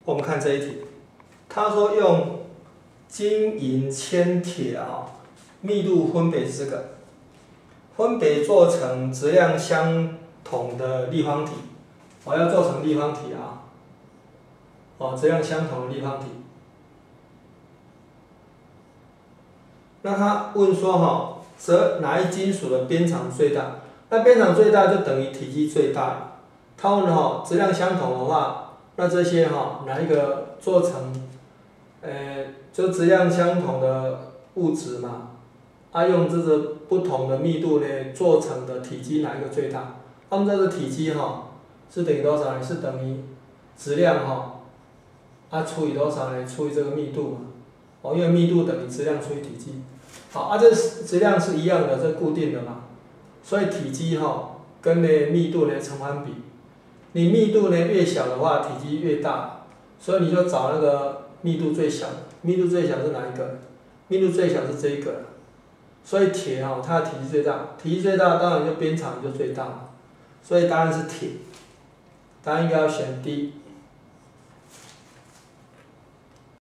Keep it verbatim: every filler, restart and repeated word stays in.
我们看这一题，他说用金银铅铁啊，密度分别是这个，分别做成质量相同的立方体，我要做成立方体啊，哦，质量相同的立方体。那他问说哈，则哪一金属的边长最大？那边长最大就等于体积最大。他问哈，质量相同的话，那这些哈哪一个做成，呃，就质量相同的物质嘛，啊用这个不同的密度呢做成的体积哪一个最大？那么这个体积哈是等于多少呢？是等于质量哈，啊除以多少呢？除以这个密度嘛，哦，因为密度等于质量除以体积。好，啊这质量是一样的，这固定的嘛，所以体积哈跟呢密度呢成反比。你密度呢越小的话，体积越大，所以你就找那个密度最小的。密度最小是哪一个？密度最小是这一个。所以铁哈，它的体积最大，体积最大当然就边长就最大，所以答案是铁。答案应该要选 D。